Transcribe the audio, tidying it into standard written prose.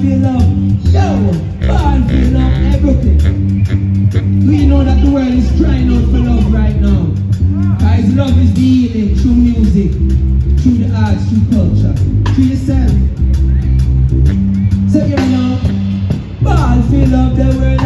for love. Yo, ball for love. Hey, Brooklyn. We know that the world is crying out for love right now. Guys, love is the healing through music, through the arts, through culture, through yourself. So you know, ball for love, the world